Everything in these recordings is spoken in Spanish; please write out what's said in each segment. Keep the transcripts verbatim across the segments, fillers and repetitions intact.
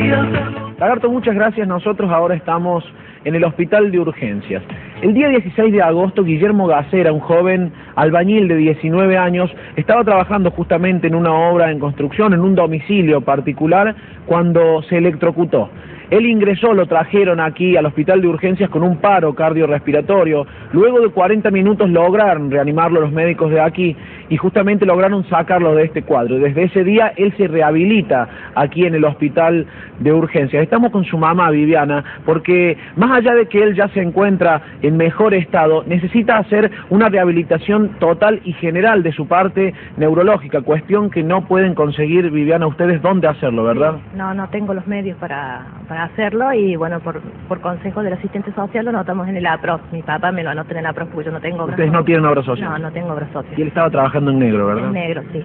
Lagarto, muchas gracias. Nosotros ahora estamos en el Hospital de Urgencias. El día dieciséis de agosto, Guillermo Gacera, un joven albañil de diecinueve años, estaba trabajando justamente en una obra en construcción, en un domicilio particular, cuando se electrocutó. Él ingresó, lo trajeron aquí al Hospital de Urgencias con un paro cardiorrespiratorio. Luego de cuarenta minutos lograron reanimarlo los médicos de aquí y justamente lograron sacarlo de este cuadro. Desde ese día él se rehabilita aquí en el Hospital de Urgencias. Estamos con su mamá, Viviana, porque más allá de que él ya se encuentra en mejor estado, necesita hacer una rehabilitación total y general de su parte neurológica, cuestión que no pueden conseguir, Viviana, ustedes dónde hacerlo, ¿verdad? No, no tengo los medios para, para hacerlo y bueno, por, por consejo del asistente social lo anotamos en el APROS. Mi papá me lo anota en el APROS porque yo no tengo obra ¿Ustedes no tienen obra social? No, no tengo obra social. Y él estaba trabajando en negro, ¿verdad? En negro, sí.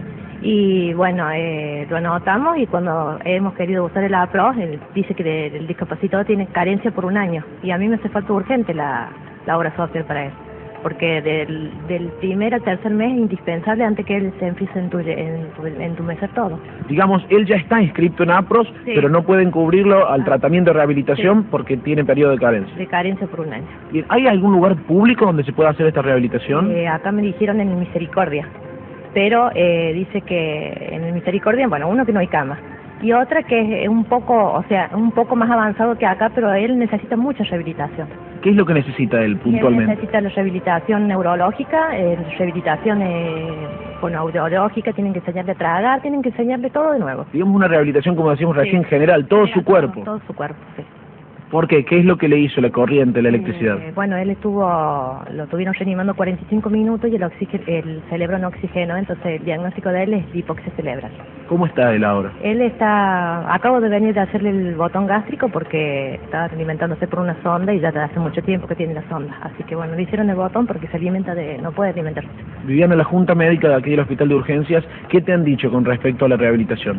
Y bueno, eh, lo anotamos y cuando hemos querido usar el APROS, él dice que el discapacitado tiene carencia por un año y a mí me hace falta urgente la, la obra social para él. Porque del, del primer al tercer mes es indispensable antes que él se empiece a entumecer todo. Digamos, él ya está inscrito en APROS, sí, pero no pueden cubrirlo al ah, tratamiento de rehabilitación, sí, porque tiene periodo de carencia. De carencia por un año. ¿Hay algún lugar público donde se pueda hacer esta rehabilitación? Eh, acá me dijeron en el Misericordia, pero eh, dice que en el Misericordia, bueno, uno que no hay cama. Y otra que es un poco, o sea, un poco más avanzado que acá, pero él necesita mucha rehabilitación. ¿Qué es lo que necesita él puntualmente? Él necesita la rehabilitación neurológica, eh, rehabilitación eh, fonoaudiológica, tienen que enseñarle a tragar, tienen que enseñarle todo de nuevo. Digamos una rehabilitación, como decíamos recién, sí, general, todo sí, su todo, cuerpo. Todo su cuerpo, sí. ¿Por qué? ¿Qué es lo que le hizo la corriente, la electricidad? Eh, bueno, él estuvo, lo tuvieron reanimando cuarenta y cinco minutos y el, oxígeno, el cerebro no oxigenó, entonces el diagnóstico de él es hipoxia cerebral. ¿Cómo está él ahora? Él está, acabo de venir de hacerle el botón gástrico porque estaba alimentándose por una sonda y ya hace mucho tiempo que tiene la sonda. Así que bueno, le hicieron el botón porque se alimenta de, no puede alimentarse. Viviana, la Junta Médica de aquí del Hospital de Urgencias, ¿qué te han dicho con respecto a la rehabilitación?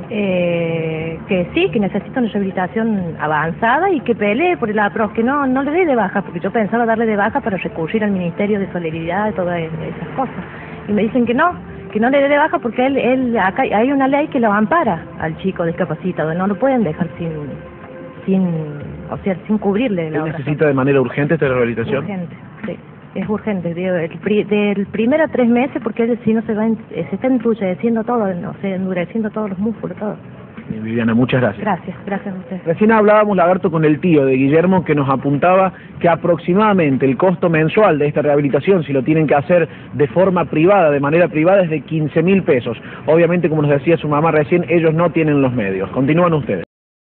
Eh, que sí, que necesita una rehabilitación avanzada y que pelee por el APROS, que no, no le dé de baja, porque yo pensaba darle de baja para recurrir al Ministerio de Solidaridad y todas esas cosas. Y me dicen que no, que no le dé de baja porque él, él acá hay una ley que lo ampara al chico discapacitado, no lo pueden dejar sin, sin, o sea, sin cubrirle la ¿Él necesita de manera urgente esta rehabilitación? Urgente, sí, es urgente, digo, el, del primero a tres meses porque él si no se va, se está endureciendo todo, o sea, endureciendo todos los músculos, todo. Viviana, muchas gracias. Gracias, gracias a usted. Recién hablábamos, Lagarto, con el tío de Guillermo, que nos apuntaba que aproximadamente el costo mensual de esta rehabilitación, si lo tienen que hacer de forma privada, de manera privada, es de quince mil pesos. Obviamente, como nos decía su mamá recién, ellos no tienen los medios. Continúan ustedes.